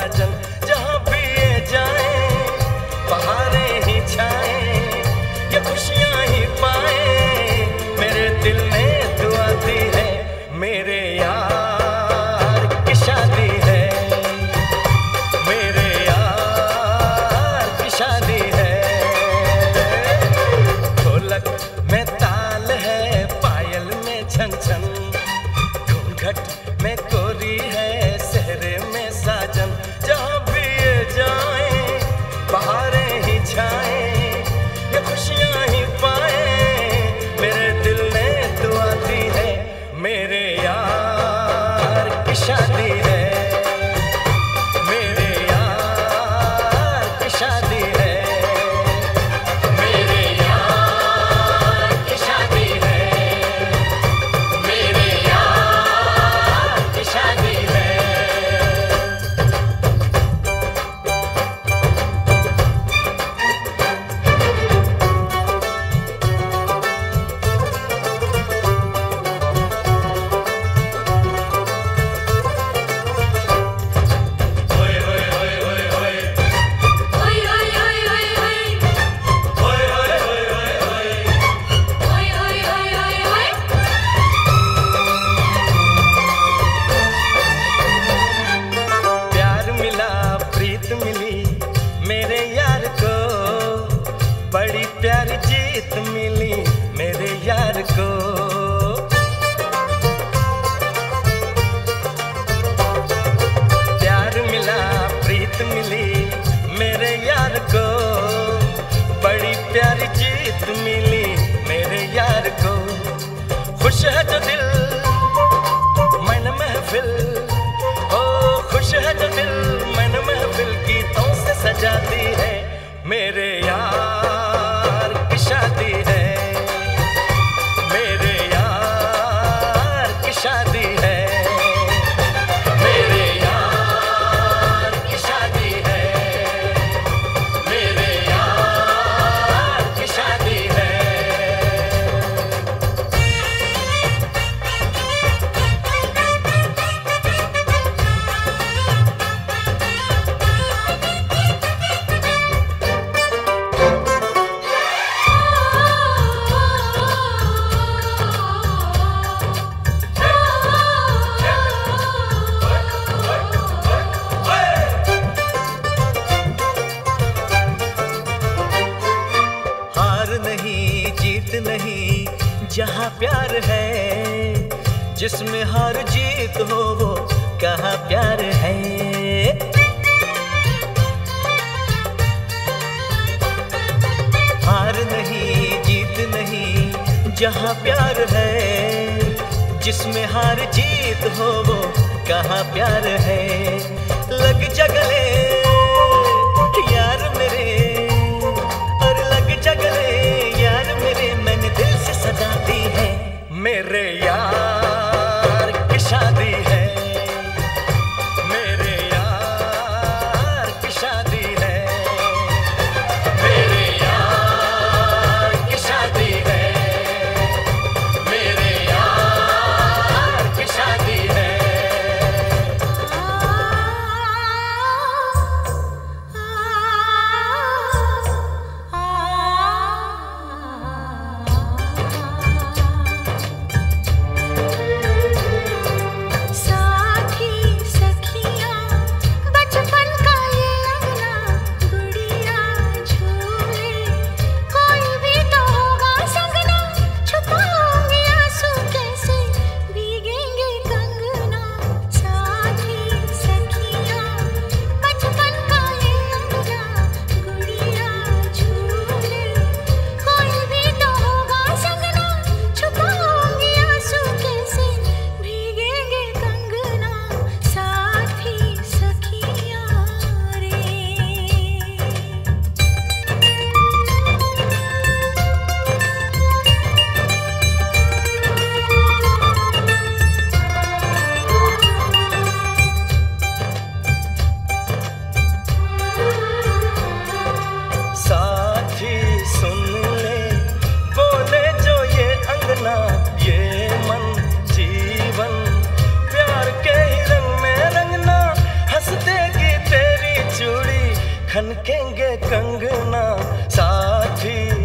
साजन, जहाँ भी ये जाए बहारें ही छाए, ये खुशियाँ ही पाए, मेरे दिल ने दुआ दी है, मेरे यार की शादी है, मेरे यार की शादी है। ढोलक में ताल है, पायल में छन छन, घूंघट में कोरी है, सहरे में साजन, जहाँ भी ये जाए बहारें ही छाए, ये खुशियाँ ही पाए, मेरे दिल ने दुआ दी है, मेरे यार की शादी है, मेरे यार की शादी है, मेरे यार की शादी है, मेरे यार की शादी है। प्यार मिला, प्रीत मिली मेरे यार को, बड़ी प्यारी जीत मिली मेरे यार को। प्यार मिला, प्रीत मिली मेरे यार को, बड़ी प्यारी जीत मिली मेरे यार को। खुश है जो दिल मन महफिल, ओ खुश है जो दिल मन महफिल, गीतों से सजाती है, मेरे यार की शादी है, मेरे यार की शादी है, मेरे यार की शादी है, मेरे यार की शादी है। हार नहीं जीत नहीं जहाँ प्यार है, जिसमें हार जीत हो वो कहाँ प्यार है। हार नहीं जीत नहीं जहाँ प्यार है, जिसमें हार जीत हो वो कहाँ प्यार है। लग जा गले यार मेरे, और लग जा गले यार मेरे, मैंने दिल से सजा दी है, मेरे यार की शादी है, मेरे यार की शादी है, मेरे यार की शादी है, मेरे यार की शादी है। खनकेंगे कंगना साथी।